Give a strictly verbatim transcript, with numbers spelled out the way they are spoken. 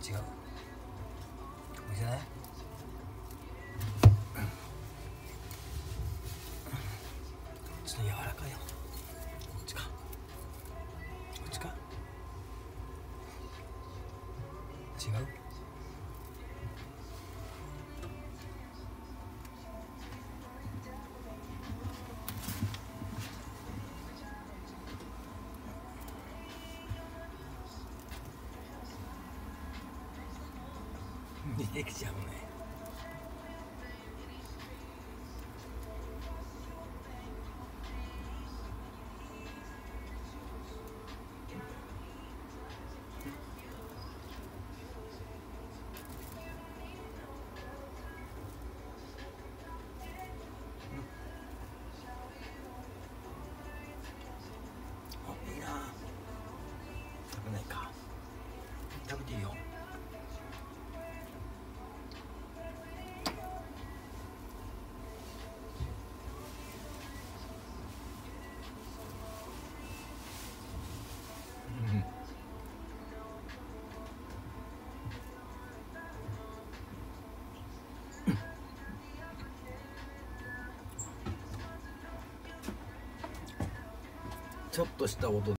違う。見せない。ちょっと柔らかいよ。こっちか。こっちか。違う。できちゃうね。あ、いいな。食べないか。食べていいよ。ちょっとした音